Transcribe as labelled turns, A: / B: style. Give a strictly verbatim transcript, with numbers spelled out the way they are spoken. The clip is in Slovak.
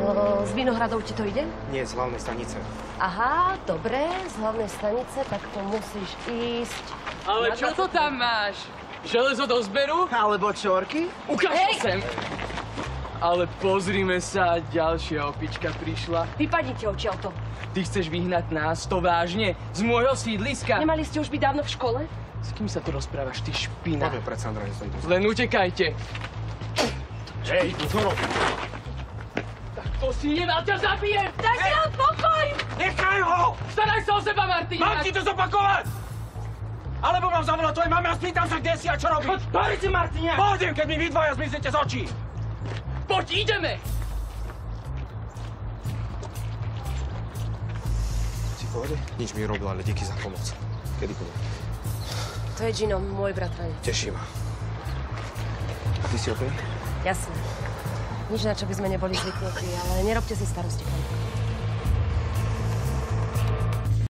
A: Z Vinohradov ti to ide?
B: Nie, z hlavnej stanice.
A: Aha, dobre, z hlavnej stanice, tak to musíš ísť.
C: Ale čo to tam máš? Železo do zberu?
D: Alebo čorky?
C: Ukáž to sem! Ale pozrime sa, ďalšia opička prišla.
A: Vypadnite odtiaľto.
C: Ty chceš vyhnať nás, to vážne? Z môjho sídliska?
A: Nemali ste už byť dávno v škole?
C: S kým sa tu rozprávaš, ty špina?
B: Poviem pred Sandra, že stojí tu.
C: Len utekajte.
B: Hej, čo robíš?
C: Tak to si nemal, ťa zabijem!
A: Daj si ho pokoj!
D: Nechaj ho!
C: Staraj sa o seba, Martin!
D: Mám ti to zopakovať! Alebo mám zavolať tvojej mame a spýtam sa, kde si a čo robíš?
C: Poď si, Martine!
D: Pôjdem, keď mi vy dvaja zmiznete z očí!
C: Poď, ideme!
B: Si v pohode? Nič mi robil, ale díky za pomoc. Kedy pôjde?
A: To je Gino, môj bratranec.
B: Teší ma. A ty si okej?
A: Jasné. Nič, na čo by sme neboli zvyknutí, ale nerobte si starosti.